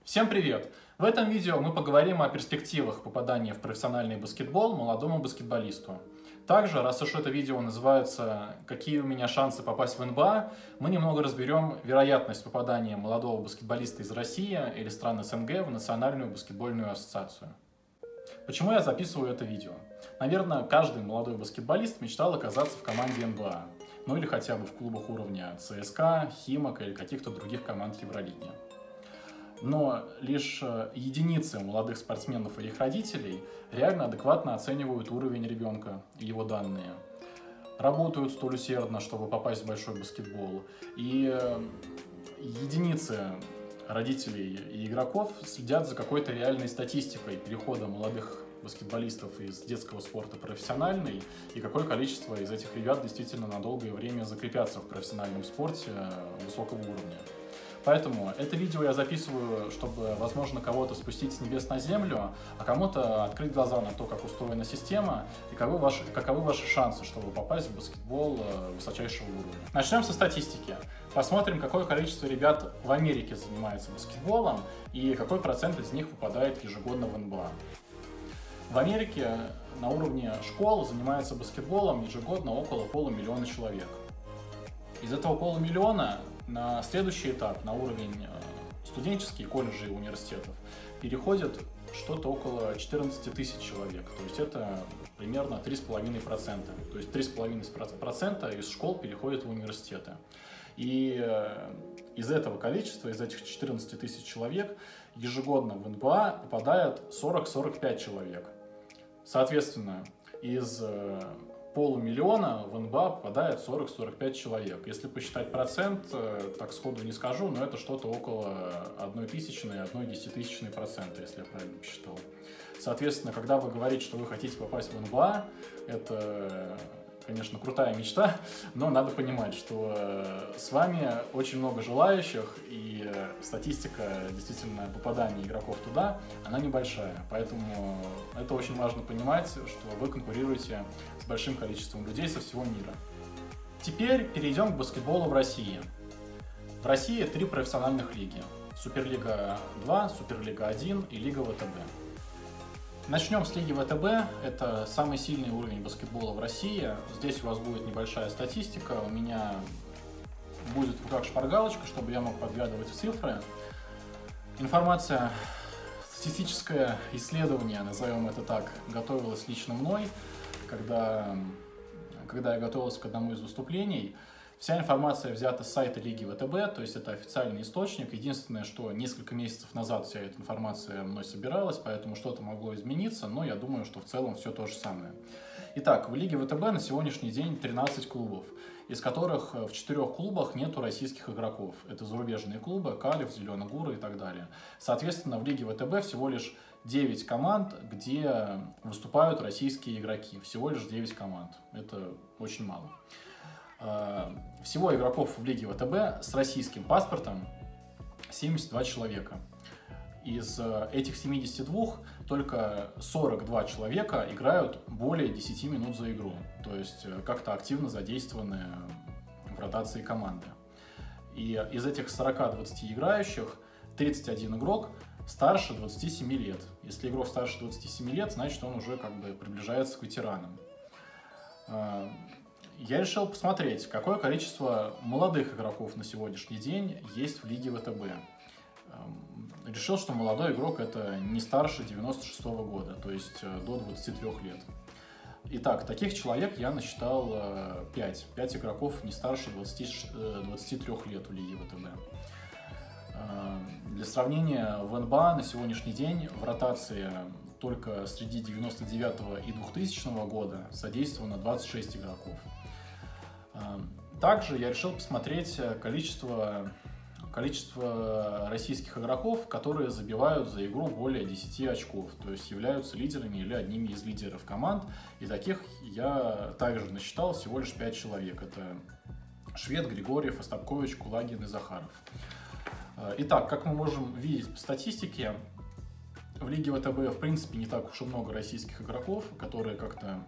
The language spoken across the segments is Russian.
Всем привет! В этом видео мы поговорим о перспективах попадания в профессиональный баскетбол молодому баскетболисту. Также, раз уж это видео называется «Какие у меня шансы попасть в НБА», мы немного разберем вероятность попадания молодого баскетболиста из России или стран СНГ в Национальную баскетбольную ассоциацию. Почему я записываю это видео? Наверное, каждый молодой баскетболист мечтал оказаться в команде НБА, ну или хотя бы в клубах уровня ЦСКА, Химок или каких-то других команд Евролиги. Но лишь единицы молодых спортсменов и их родителей реально адекватно оценивают уровень ребенка и его данные. Работают столь усердно, чтобы попасть в большой баскетбол. И единицы родителей и игроков следят за какой-то реальной статистикой перехода молодых баскетболистов из детского спорта в профессиональный, и какое количество из этих ребят действительно на долгое время закрепятся в профессиональном спорте высокого уровня. Поэтому это видео я записываю, чтобы, возможно, кого-то спустить с небес на землю, а кому-то открыть глаза на то, как устроена система и каковы ваши шансы, чтобы попасть в баскетбол высочайшего уровня. Начнем со статистики. Посмотрим, какое количество ребят в Америке занимается баскетболом и какой процент из них попадает ежегодно в НБА. В Америке на уровне школ занимается баскетболом ежегодно около полумиллиона человек. Из этого полумиллиона на следующий этап, на уровень студенческих колледжей и университетов, переходит что-то около 14 тысяч человек. То есть это примерно 3,5%. То есть 3,5% из школ переходит в университеты. И из этого количества, из этих 14 тысяч человек, ежегодно в НБА попадает 40-45 человек. Соответственно, из полумиллиона в НБА попадает 40-45 человек. Если посчитать процент, так сходу не скажу, но это что-то около 0,1-0,1%, если я правильно посчитал. Соответственно, когда вы говорите, что вы хотите попасть в НБА, это, конечно, крутая мечта, но надо понимать, что с вами очень много желающих, и статистика действительно попадания игроков туда, она небольшая. Поэтому это очень важно понимать, что вы конкурируете с большим количеством людей со всего мира. Теперь перейдем к баскетболу в России. В России 3 профессиональных лиги. Суперлига 2, Суперлига 1 и Лига ВТБ. Начнем с Лиги ВТБ. Это самый сильный уровень баскетбола в России. Здесь у вас будет небольшая статистика. У меня будет в руках шпаргалочка, чтобы я мог подглядывать в цифры. Информация, статистическое исследование, назовем это так, готовилось лично мной, когда я готовился к одному из выступлений. Вся информация взята с сайта Лиги ВТБ, то есть это официальный источник. Единственное, что несколько месяцев назад вся эта информация мной собиралась, поэтому что-то могло измениться, но я думаю, что в целом все то же самое. Итак, в Лиге ВТБ на сегодняшний день 13 клубов, из которых в 4 клубах нету российских игроков. Это зарубежные клубы, Калев, Зеленогоры и так далее. Соответственно, в Лиге ВТБ всего лишь 9 команд, где выступают российские игроки. Всего лишь 9 команд. Это очень мало. Всего игроков в Лиге ВТБ с российским паспортом 72 человека. Из этих 72 только 42 человека играют более 10 минут за игру. То есть как-то активно задействованы в ротации команды. И из этих 40-20 играющих 31 игрок старше 27 лет. Если игрок старше 27 лет, значит он уже как бы приближается к ветеранам. Я решил посмотреть, какое количество молодых игроков на сегодняшний день есть в Лиге ВТБ. Решил, что молодой игрок это не старше 96-го года, то есть до 23 лет. Итак, таких человек я насчитал 5. 5 игроков не старше 23 лет в Лиге ВТБ. Для сравнения, в НБА на сегодняшний день в ротации только среди 99-го и 2000-го года задействовано 26 игроков. Также я решил посмотреть количество российских игроков, которые забивают за игру более 10 очков, то есть являются лидерами или одними из лидеров команд. И таких я также насчитал всего лишь 5 человек. Это Швед, Григорьев, Остапкович, Кулагин и Захаров. Итак, как мы можем видеть по статистике, в Лиге ВТБ в принципе не так уж и много российских игроков, которые как-то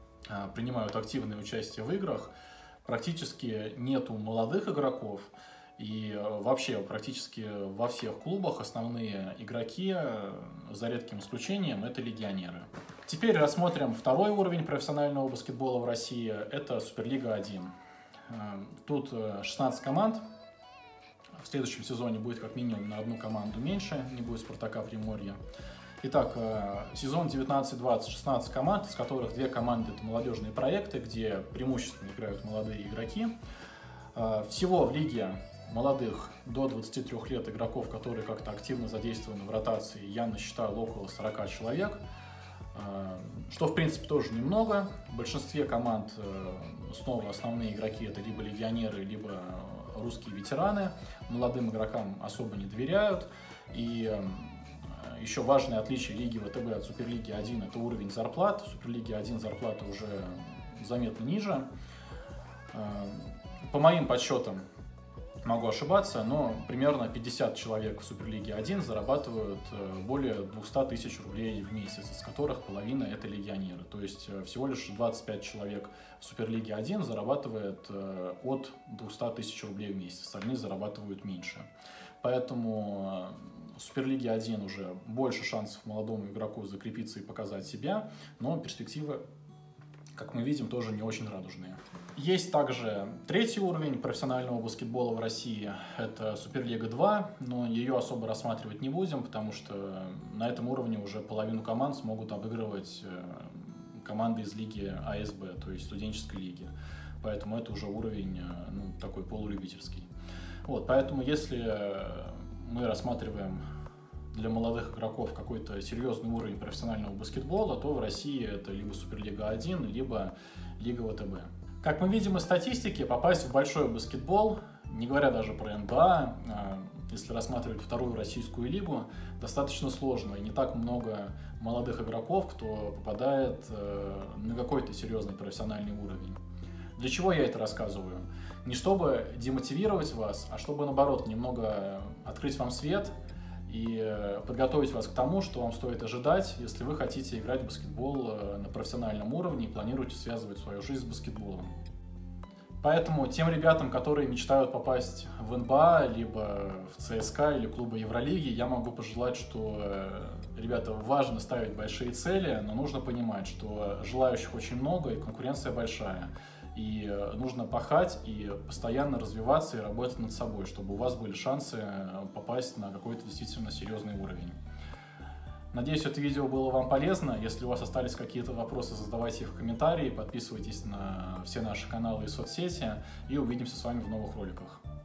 принимают активное участие в играх. Практически нету молодых игроков. И вообще практически во всех клубах основные игроки, за редким исключением, это легионеры. Теперь рассмотрим второй уровень профессионального баскетбола в России. Это Суперлига 1. Тут 16 команд. В следующем сезоне будет как минимум на одну команду меньше, не будет Спартака Приморья. Итак, сезон 19-20, 16 команд, из которых 2 команды — это молодежные проекты, где преимущественно играют молодые игроки. Всего в лиге молодых до 23 лет игроков, которые как-то активно задействованы в ротации, я насчитал около 40 человек, что в принципе тоже немного. В большинстве команд снова основные игроки — это либо легионеры, либо русские ветераны. Молодым игрокам особо не доверяют. И еще важное отличие Лиги ВТБ от Суперлиги 1 — это уровень зарплат. В Суперлиге 1 зарплата уже заметно ниже. По моим подсчетам, могу ошибаться, но примерно 50 человек в Суперлиге 1 зарабатывают более 200 тысяч рублей в месяц, из которых половина — это легионеры. То есть всего лишь 25 человек в Суперлиге 1 зарабатывает от 200 тысяч рублей в месяц, остальные зарабатывают меньше. Поэтому в Суперлиге 1 уже больше шансов молодому игроку закрепиться и показать себя, но перспективы, как мы видим, тоже не очень радужные. Есть также третий уровень профессионального баскетбола в России, это Суперлига 2, но ее особо рассматривать не будем, потому что на этом уровне уже половину команд смогут обыгрывать команды из лиги АСБ, то есть студенческой лиги. Поэтому это уже уровень такой полулюбительский. Вот, поэтому если мы рассматриваем для молодых игроков какой-то серьезный уровень профессионального баскетбола, то в России это либо Суперлига 1, либо Лига ВТБ. Как мы видим из статистики, попасть в большой баскетбол, не говоря даже про НБА, если рассматривать вторую российскую лигу, достаточно сложно. И не так много молодых игроков, кто попадает на какой-то серьезный профессиональный уровень. Для чего я это рассказываю? Не чтобы демотивировать вас, а чтобы, наоборот, немного открыть вам свет и подготовить вас к тому, что вам стоит ожидать, если вы хотите играть в баскетбол на профессиональном уровне и планируете связывать свою жизнь с баскетболом. Поэтому тем ребятам, которые мечтают попасть в НБА, либо в ЦСКА или клубы Евролиги, я могу пожелать, что, ребята, важно ставить большие цели, но нужно понимать, что желающих очень много и конкуренция большая. И нужно пахать и постоянно развиваться и работать над собой, чтобы у вас были шансы попасть на какой-то действительно серьезный уровень. Надеюсь, это видео было вам полезно. Если у вас остались какие-то вопросы, задавайте их в комментарии, подписывайтесь на все наши каналы и соцсети, и увидимся с вами в новых роликах.